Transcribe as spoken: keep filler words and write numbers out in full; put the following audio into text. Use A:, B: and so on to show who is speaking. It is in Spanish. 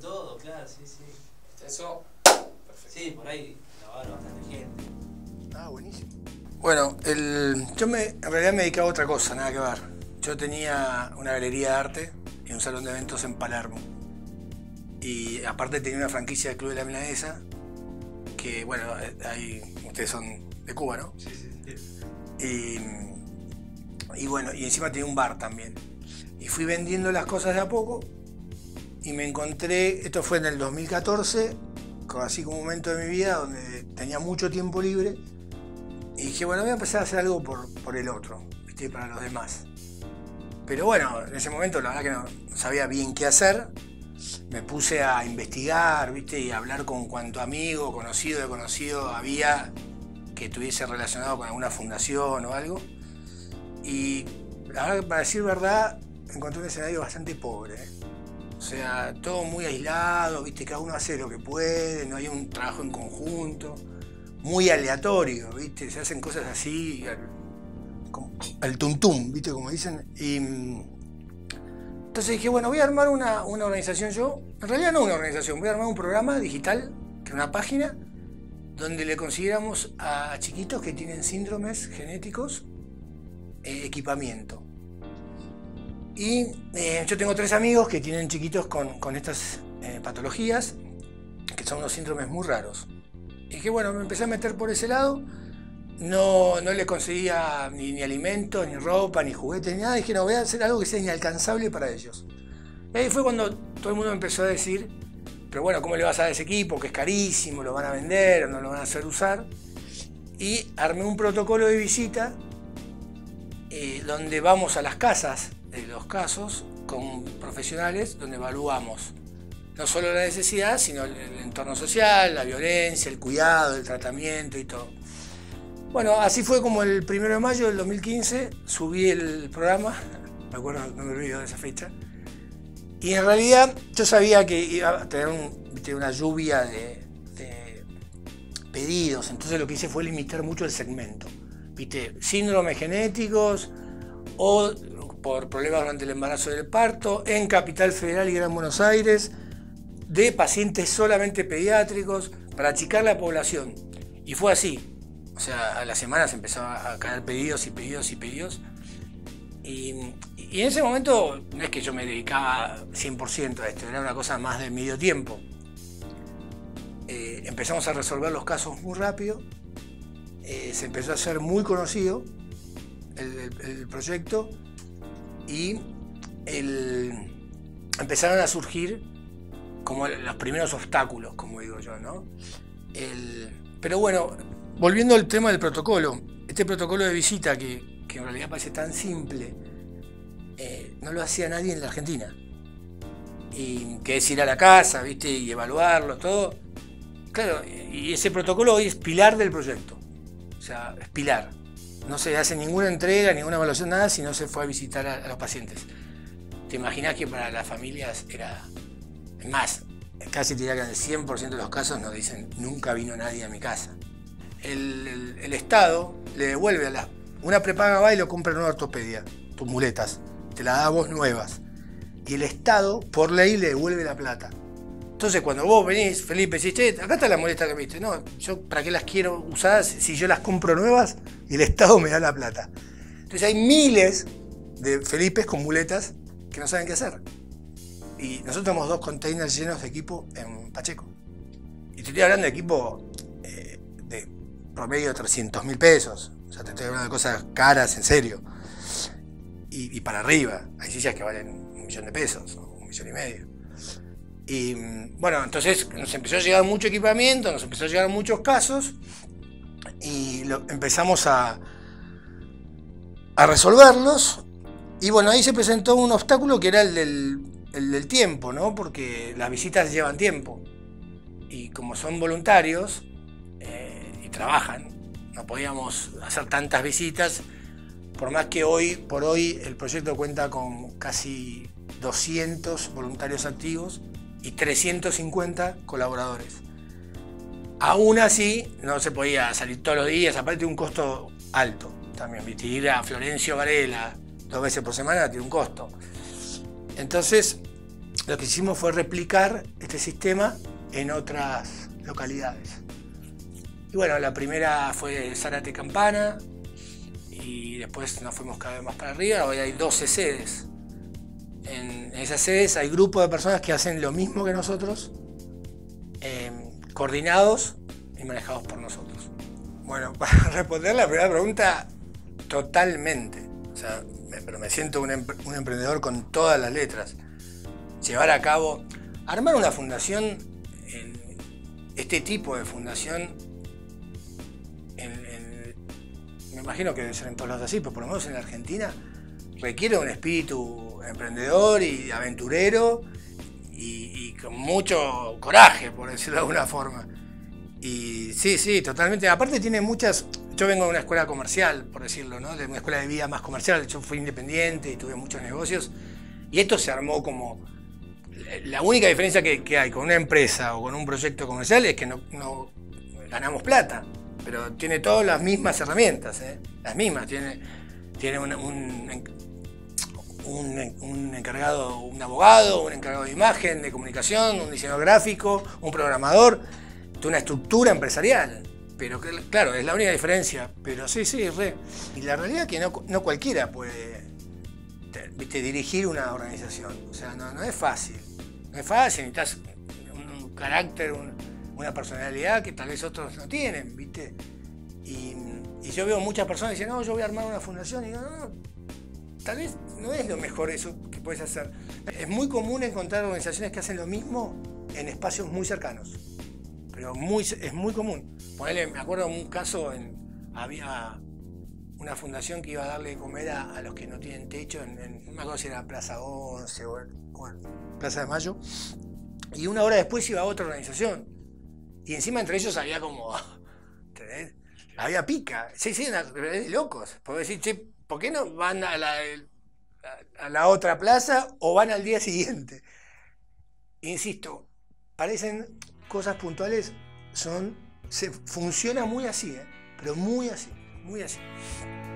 A: todo, claro, sí, sí.
B: Eso, perfecto.
A: Sí, por ahí la va a ver bastante gente.
C: Ah, buenísimo. Bueno, el, yo me, en realidad me dedicaba a otra cosa, nada que ver. Yo tenía una galería de arte y un salón de eventos en Palermo. Y aparte tenía una franquicia del Club de la Milanesa, que bueno, ahí ustedes son de Cuba, ¿no?
A: Sí, sí, sí.
C: Y, y bueno, y encima tenía un bar también. Y fui vendiendo las cosas de a poco y me encontré, esto fue en el dos mil catorce, así como un momento de mi vida donde tenía mucho tiempo libre y dije, bueno, voy a empezar a hacer algo por, por el otro, ¿viste? Para los demás. Pero bueno, en ese momento la verdad que no sabía bien qué hacer. Me puse a investigar, ¿viste? Y a hablar con cuanto amigo, conocido de conocido había que estuviese relacionado con alguna fundación o algo. Y la verdad que, para decir verdad, encontré un escenario bastante pobre, ¿eh? O sea, todo muy aislado, ¿viste? Cada uno hace lo que puede, no hay un trabajo en conjunto, muy aleatorio, ¿viste? Se hacen cosas así, al, como, al tuntum, ¿viste? Como dicen. Y entonces dije, bueno, voy a armar una, una organización yo. En realidad no una organización, voy a armar un programa digital, que es una página, donde le consiguiéramos a chiquitos que tienen síndromes genéticos eh, equipamiento. Y eh, yo tengo tres amigos que tienen chiquitos con, con estas eh, patologías, que son unos síndromes muy raros. Y dije, bueno, me empecé a meter por ese lado. No, no le conseguía ni, ni alimentos, ni ropa, ni juguetes, ni nada. Dije, no, voy a hacer algo que sea inalcanzable para ellos. Y ahí fue cuando todo el mundo empezó a decir, pero bueno, ¿cómo le vas a dar ese equipo? Que es carísimo, lo van a vender, o no lo van a hacer usar. Y armé un protocolo de visita eh, donde vamos a las casas de los casos con profesionales, donde evaluamos no solo la necesidad, sino el, el entorno social, la violencia, el cuidado, el tratamiento y todo. Bueno, así fue como el primero de mayo del dos mil quince subí el programa, me acuerdo, no me olvido de esa fecha, y en realidad yo sabía que iba a tener un, ¿viste? Una lluvia de, de pedidos, entonces lo que hice fue limitar mucho el segmento, ¿viste? Síndromes genéticos o por problemas durante el embarazo y el parto, en Capital Federal y Gran Buenos Aires, de pacientes solamente pediátricos, para achicar la población. Y fue así. O sea, a las semanas empezaba a caer pedidos y pedidos y pedidos. Y, y en ese momento no es que yo me dedicaba cien por ciento a esto, era una cosa más de medio tiempo. Eh, empezamos a resolver los casos muy rápido, eh, se empezó a hacer muy conocido el, el, el proyecto y el, empezaron a surgir como los primeros obstáculos, como digo yo, ¿no? El, pero bueno, volviendo al tema del protocolo, este protocolo de visita que, que en realidad parece tan simple, eh, no lo hacía nadie en la Argentina. Y que es ir a la casa, ¿viste? Y evaluarlo, todo. Claro, y ese protocolo hoy es pilar del proyecto. O sea, es pilar. No se hace ninguna entrega, ninguna evaluación, nada, si no se fue a visitar a, a los pacientes. ¿Te imaginas que para las familias era más? Casi te diría que en el cien por ciento de los casos nos dicen, nunca vino nadie a mi casa. El, el, el Estado le devuelve a la... Una prepaga va y lo compra en una ortopedia, tus muletas, te la da vos nuevas. Y el Estado, por ley, le devuelve la plata. Entonces, cuando vos venís, Felipe, decís, che, acá está la muleta que me diste. No, yo, ¿para qué las quiero usadas si yo las compro nuevas y el Estado me da la plata? Entonces, hay miles de Felipes con muletas que no saben qué hacer. Y nosotros tenemos dos containers llenos de equipo en Pacheco. Y te estoy hablando de equipo eh, de promedio de trescientos mil pesos. O sea, te estoy hablando de cosas caras, en serio. Y, y para arriba. Hay sillas que valen un millón de pesos, o un millón y medio. Y bueno, entonces nos empezó a llegar mucho equipamiento, nos empezó a llegar muchos casos. Y lo, empezamos a, a resolverlos. Y bueno, ahí se presentó un obstáculo que era el del, el del tiempo, ¿no? Porque las visitas llevan tiempo. Y como son voluntarios eh, y trabajan, no podíamos hacer tantas visitas, por más que hoy por hoy el proyecto cuenta con casi doscientos voluntarios activos y trescientos cincuenta colaboradores. Aún así, no se podía salir todos los días, aparte de un costo alto también. ¿Viste? Ir a Florencio Varela dos veces por semana tiene un costo. Entonces, lo que hicimos fue replicar este sistema en otras localidades. Y bueno, la primera fue Zárate Campana, y después nos fuimos cada vez más para arriba. Hoy hay doce sedes. En esas sedes hay grupos de personas que hacen lo mismo que nosotros, eh, coordinados y manejados por nosotros. Bueno, para responder la primera pregunta, totalmente. O sea, me, pero me siento un, empre- un emprendedor con todas las letras. Llevar a cabo, armar una fundación, en, este tipo de fundación, en, en, me imagino que debe ser en todos lados así, pero por lo menos en la Argentina, requiere un espíritu emprendedor y aventurero y, y con mucho coraje, por decirlo de alguna forma. Y sí, sí, totalmente. Aparte tiene muchas... Yo vengo de una escuela comercial, por decirlo, ¿no? De una escuela de vida más comercial. Yo fui independiente y tuve muchos negocios. Y esto se armó como... La única diferencia que, que hay con una empresa o con un proyecto comercial es que no, no ganamos plata. Pero tiene todas las mismas herramientas, ¿eh? Las mismas. Tiene, tiene un, un, un, un encargado, un abogado, un encargado de imagen, de comunicación, un diseñador gráfico, un programador, de una estructura empresarial. Pero que, claro, es la única diferencia. Pero sí, sí, re. Y la realidad es que no, no cualquiera puede, viste, dirigir una organización. O sea, no, no es fácil. No es fácil, necesitas un, un carácter, un, una personalidad que tal vez otros no tienen, ¿viste? Y, y yo veo muchas personas que dicen, no, yo voy a armar una fundación. Y digo, no, no, tal vez no es lo mejor eso que puedes hacer. Es muy común encontrar organizaciones que hacen lo mismo en espacios muy cercanos. Pero muy, es muy común. Ponele, me acuerdo de un caso, en, había una fundación que iba a darle de comer a, a los que no tienen techo, en, en, no me acuerdo si era Plaza once o, o Plaza de Mayo, y una hora después iba a otra organización. Y encima entre ellos había como, ¿entendés? Había pica. Sí, sí, una, de locos. Podés decir, che, ¿por qué no van a la, a, a la otra plaza o van al día siguiente? Insisto, parecen cosas puntuales, son, se funciona muy así, ¿eh? Pero muy así, muy así.